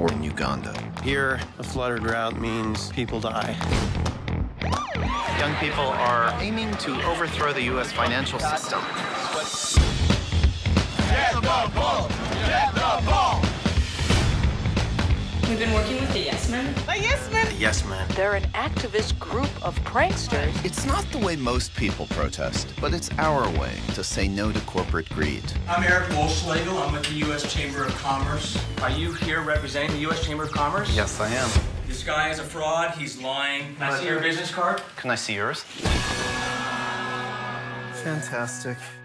or in Uganda. Here, a flooded route means people die. Young people are aiming to overthrow the U.S. financial system. Get the ball! Get the ball! We've been working with the Yes Men. The Yes Men! The Yes Men. They're an activist group of pranksters. It's not the way most people protest, but it's our way to say no to corporate greed. I'm Eric Wolfschlegel. I'm with the U.S. Chamber of Commerce. Are you here representing the U.S. Chamber of Commerce? Yes, I am. This guy is a fraud. He's lying. Can I see your business card? Can I see yours? Fantastic.